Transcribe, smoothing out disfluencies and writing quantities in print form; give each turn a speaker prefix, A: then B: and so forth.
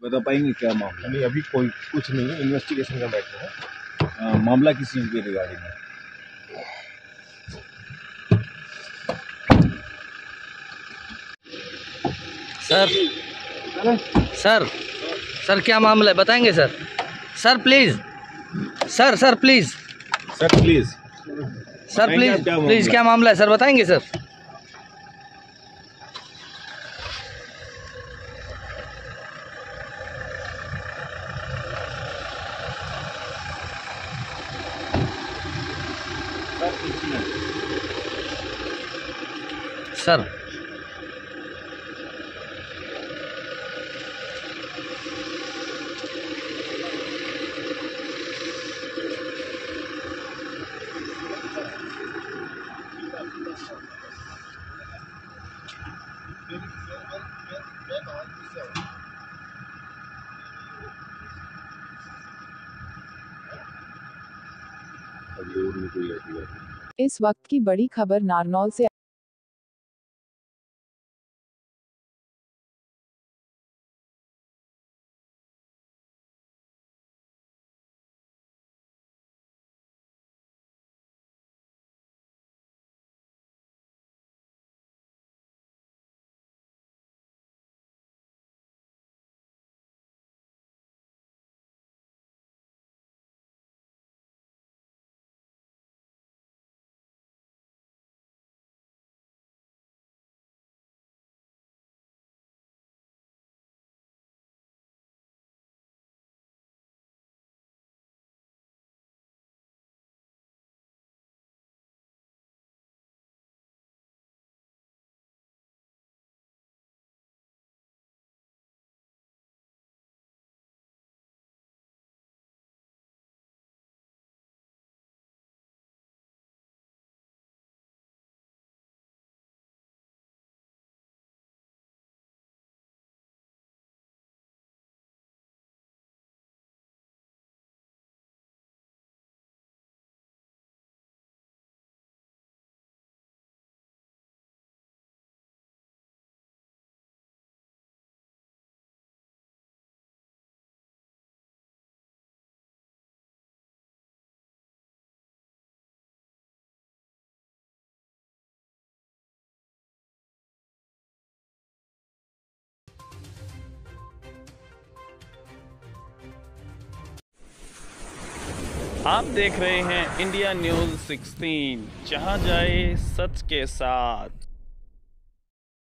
A: बता पाएंगे क्या मामला?
B: नहीं, अभी कोई कुछ नहीं है, इन्वेस्टिगेशन का मैटर है।
A: मामला किस चीज के रिगार्डिंग है?
C: सर सर क्या मामला है बताएंगे sir? Sir please, sir please,
A: sir please,
C: sir please please क्या मामला है सर बताएंगे सर? सर
D: इस वक्त की बड़ी खबर नारनौल से।
E: आप देख रहे हैं इंडिया न्यूज़ 16, जहां जाए सच के साथ।